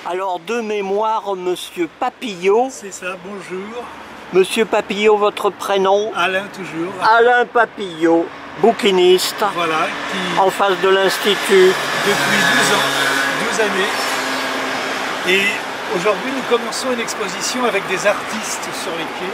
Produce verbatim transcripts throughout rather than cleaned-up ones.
Alors, de mémoire, Monsieur Papillot. C'est ça, bonjour. Monsieur Papillot, votre prénom? Alain, toujours. Alain Papillot, bouquiniste. Voilà, qui... en face de l'Institut. Depuis douze ans, douze années. Et aujourd'hui, nous commençons une exposition avec des artistes sur les quais.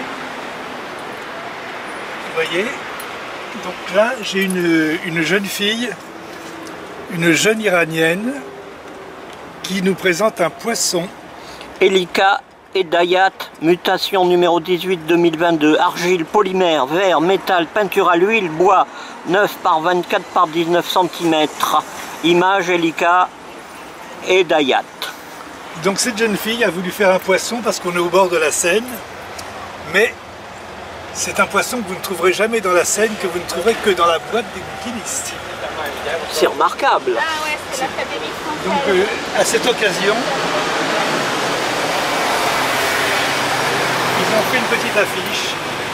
Vous voyez? Donc là, j'ai une, une jeune fille, une jeune Iranienne, qui nous présente un poisson. Elika Edayat, mutation numéro dix-huit deux mille vingt-deux, argile, polymère, verre, métal, peinture à l'huile, bois, neuf par vingt-quatre par dix-neuf centimètres. Image Elika Edayat. Donc cette jeune fille a voulu faire un poisson parce qu'on est au bord de la Seine, mais c'est un poisson que vous ne trouverez jamais dans la Seine, que vous ne trouverez que dans la boîte des bouquinistes. C'est remarquable. Ah ouais, c'est l'Académie française. Donc euh, à cette occasion, ils ont fait une petite affiche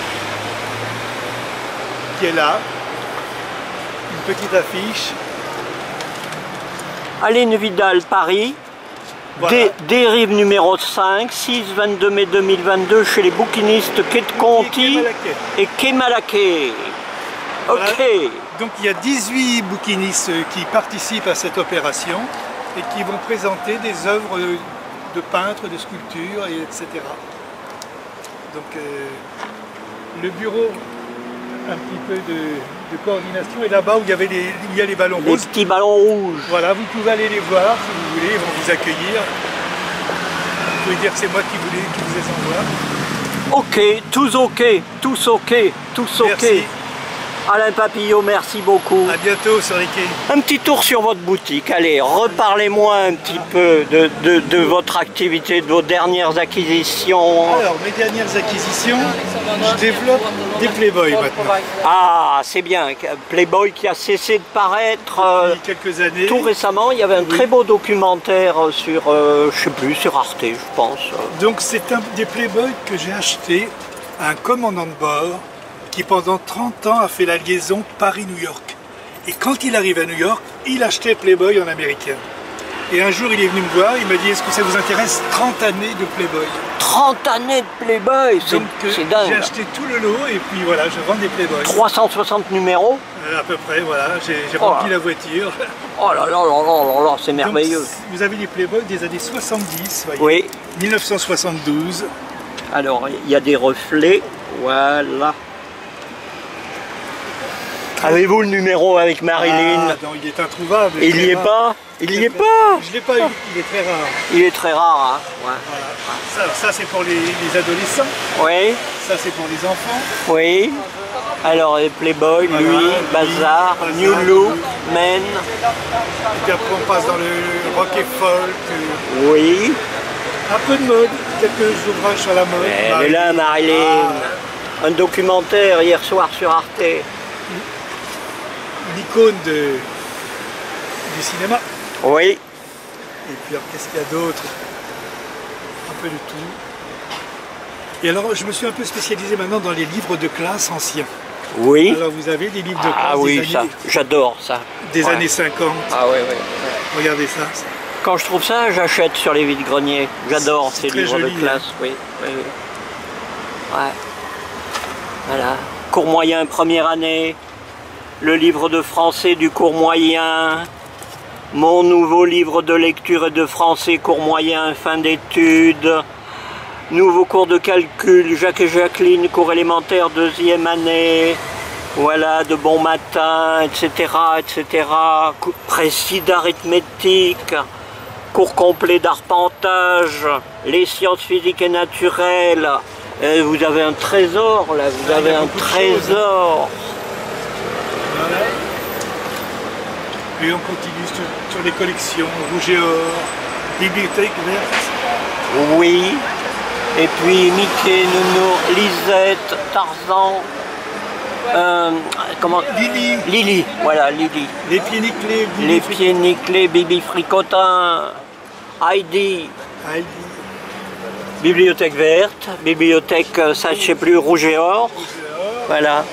qui est là, une petite affiche. Aline Vidal, Paris, Voilà. Dé Dérive numéro cinq, six vingt-deux mai deux mille vingt-deux, chez les bouquinistes Quai de Conti et Quai Malaquais. Voilà. Ok. Donc il y a dix-huit bouquinistes qui participent à cette opération et qui vont présenter des œuvres de peintres, de sculptures, et etc. Donc euh, le bureau, un petit peu de, de coordination, est là-bas où il y avait les, où il y a les ballons Les roses. petits ballons rouges. Voilà, vous pouvez aller les voir si vous voulez, ils vont vous accueillir. Vous pouvez dire que c'est moi qui, voulais, qui vous les envoie. Ok, tous ok, tous ok, tous ok. Merci. Alain Papillot, merci beaucoup. À bientôt sur les quais. Un petit tour sur votre boutique. Allez, reparlez-moi un petit peu de, de, de votre activité, de vos dernières acquisitions. Alors, mes dernières acquisitions, je développe des Playboy maintenant. Ah, c'est bien. Playboy qui a cessé de paraître euh, Depuis quelques années. tout récemment. Il y avait un Oui. très beau documentaire sur, euh, je sais plus, sur Arte, je pense. Donc c'est un des Playboy que j'ai acheté à un commandant de bord qui pendant trente ans a fait la liaison Paris-New York. Et quand il arrive à New York, il achetait Playboy en américain. Et un jour il est venu me voir, il m'a dit: est-ce que ça vous intéresse? Trente années de Playboy. trente années de Playboy, c'est Donc euh, j'ai dingue. acheté tout le lot et puis voilà, je vends des Playboy. trois cent soixante numéros. Euh, à peu près, voilà, j'ai Oh rempli là. la voiture. Oh là là là là là là, c'est Donc, merveilleux. vous avez des Playboy des années soixante-dix, voyez. Oui. mille neuf cent soixante-douze. Alors, il y a des reflets, voilà. Avez-vous le numéro avec Marilyn? Ah, non, il est introuvable. Il très n'y est rare. pas? Il n'y est pas? Je ne l'ai pas eu, il est très rare. Il est très rare, hein? Ouais. Voilà. Ça, ça c'est pour les, les adolescents, Oui, ça c'est pour les enfants. oui. Alors, les Playboy, Voilà, lui, lui, Bazar, Bazar, New Look, Men, Et puis après on passe dans le rock et folk. euh, oui. Un peu de mode, quelques ouvrages sur la mode. Elle est là, Marilyn. Ah, Un documentaire hier soir sur Arte. l'icône de, du cinéma. Oui. Et puis alors, qu'est-ce qu'il y a d'autre? Un peu de tout. Et alors je me suis un peu spécialisé maintenant dans les livres de classe anciens. Oui. Alors vous avez des livres de classe Ah oui, des, ça, années, j'adore ça. des Ouais. années cinquante. Ah oui, oui. Regardez ça. Quand je trouve ça, j'achète sur les vides-greniers. J'adore C'est ces très livres joli, de classe, oui, oui, oui. Ouais. Voilà. Cours moyen, première année. Le livre de français du cours moyen. Mon nouveau livre de lecture et de français cours moyen, fin d'études. Nouveau cours de calcul, Jacques et Jacqueline, cours élémentaire, deuxième année. Voilà, de bon matin, et cetera, et cetera. Cours précis d'arithmétique. Cours complet d'arpentage, les sciences physiques et naturelles. Et vous avez un trésor là, vous Ah, il y avez a un beaucoup de choses. trésor. Voilà. Et on continue sur, sur les collections, Rouge et Or, Bibliothèque Verte. Oui. Et puis Mickey, Nounours, Lisette, Tarzan. Euh, comment Lily, Lily, voilà Lily. les pieds nickelés, Bibi Les Fric- pieds nickelés, Bibi Fricotin, Heidi. Heidi, Bibliothèque verte, bibliothèque, euh, ça je sais plus, Rouge et Or. Rouge et Or. Voilà.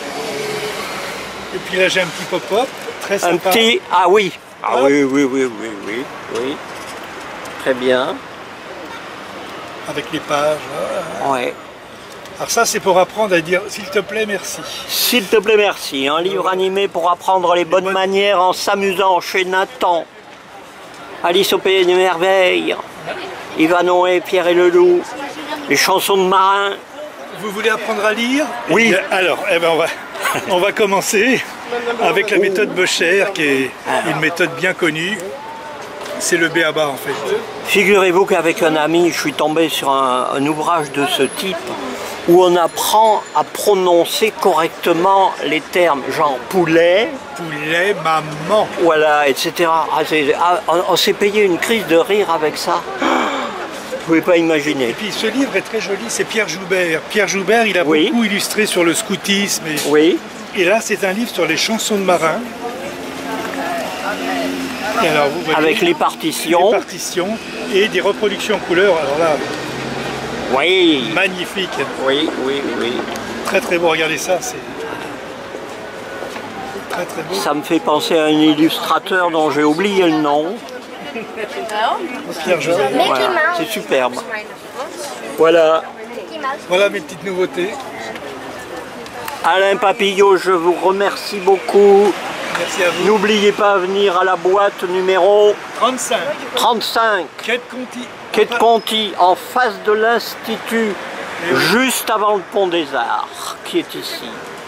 Et puis là j'ai un petit pop-up, très Un sympa. petit. Ah oui. Ah Hop. oui, oui, oui, oui, oui, oui. Très bien. Avec les pages. Voilà. Ouais. Alors ça, c'est pour apprendre à dire « s'il te plaît, merci ». S'il te plaît, merci. Un livre animé pour apprendre les bonnes manières en s'amusant chez Nathan. Alice au pays des merveilles. Yvan Noé, Pierre et le loup. Les chansons de marins. Vous voulez apprendre à lire? Oui. Eh bien, alors, eh ben on, va, on va commencer avec la méthode Bocher, qui est une méthode bien connue. C'est le b a ba en fait. Figurez-vous qu'avec un ami, je suis tombé sur un, un ouvrage de ce type où on apprend à prononcer correctement les termes, genre poulet, poulet, maman, voilà, et cetera. Ah, ah, on, on s'est payé une crise de rire avec ça. Vous pouvez pas imaginer. Et puis ce livre est très joli, c'est Pierre Joubert. Pierre Joubert, il a oui. beaucoup illustré sur le scoutisme. Et, oui. et là, c'est un livre sur les chansons de marins. Et alors, vous voyez, avec les partitions. Les partitions et des reproductions en couleur. Alors là, oui. Magnifique. Oui, oui, oui. Très très beau, regardez ça, c'est très très beau. Ça me fait penser à un illustrateur dont j'ai oublié le nom. Pierre Joubert. Voilà, c'est superbe. Voilà. Voilà mes petites nouveautés. Alain Papillot, je vous remercie beaucoup. Merci à vous. N'oubliez pas de venir à la boîte numéro trente-cinq. trente-cinq. Quai de Conti. Quai de Conti, en face de l'Institut, juste avant le pont des Arts, qui est ici.